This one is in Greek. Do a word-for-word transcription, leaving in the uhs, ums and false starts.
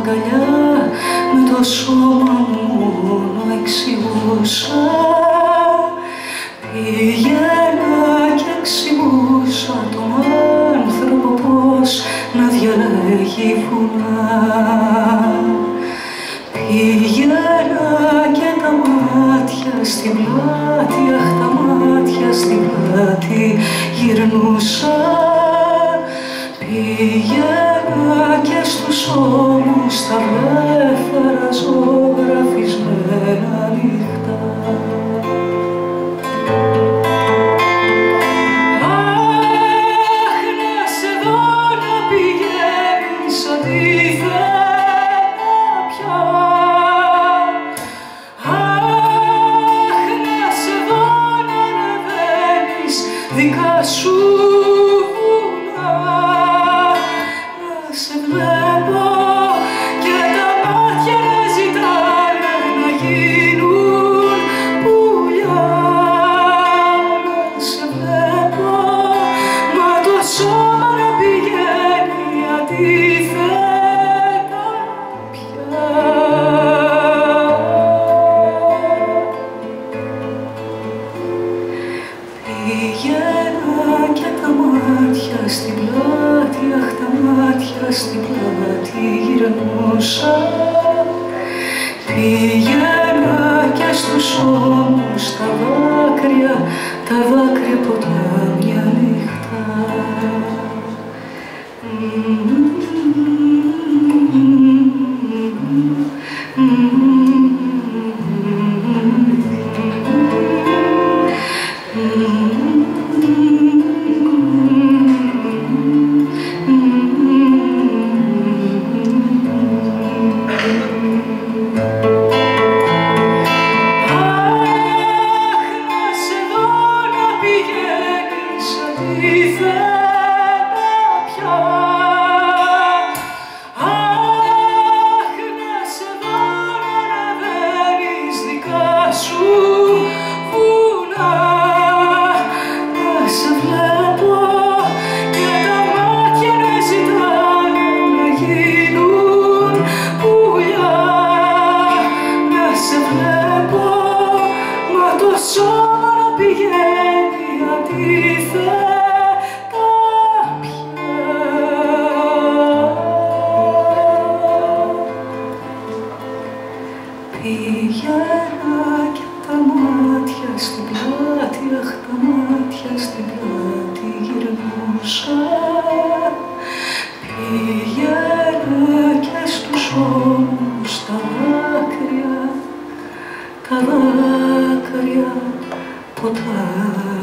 αγκαλιά, με το σώμα μόνο εξηγούσα. Πήγαινα και εξηγούσα τον άνθρωπο πώς να διαλέγει βουνά. Πήγαινα και τα μάτια στην πλάτη, αχ τα μάτια στην πλάτη γυρνούσα. Πήγαινα και στους ώμους τα βλέφαρα ζωγραφισμένα νύχτα. Αχ, να σε δω να πηγαίνεις αντίθετα πια. Αχ, να σε δω να ανεβαίνεις δικά σου βουνά. Σε βλέπω και τα μάτια να ζητάνε να γίνουν πουλιά. Σε βλέπω, μα το σώμα να πηγαίνει αντίθετα πια. Πήγαινα και τα μάτια στην πλάτη, αχ τα μάτια στην πλάτη γυρνούσα. Πήγαινα και στους ώμους τα δάκρυα, τα δάκρυα ποτέ μια νύχτα. Πήγαινα και τα μάτια στην πλάτη, αχ τα μάτια στην πλάτη γυρνούσα. Πήγαινα και στους ώμους τα δάκρυα, τα δάκρυα ποτέ